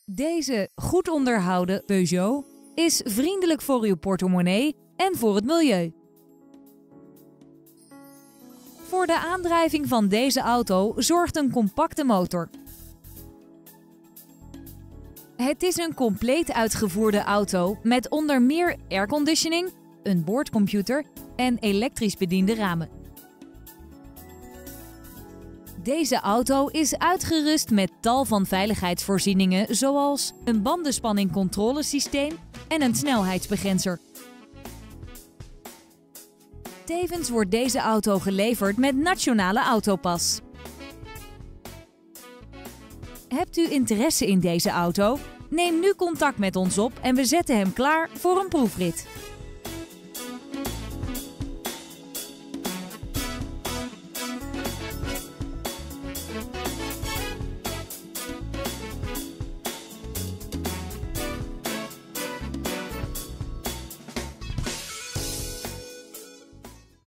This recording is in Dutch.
Deze goed onderhouden Peugeot is vriendelijk voor uw portemonnee en voor het milieu. Voor de aandrijving van deze auto zorgt een compacte motor. Het is een compleet uitgevoerde auto met onder meer airconditioning, een boordcomputer en elektrisch bediende ramen. Deze auto is uitgerust met tal van veiligheidsvoorzieningen zoals een bandenspanningcontrolesysteem en een snelheidsbegrenzer. Tevens wordt deze auto geleverd met Nationale Autopas. Hebt u interesse in deze auto? Neem nu contact met ons op en we zetten hem klaar voor een proefrit.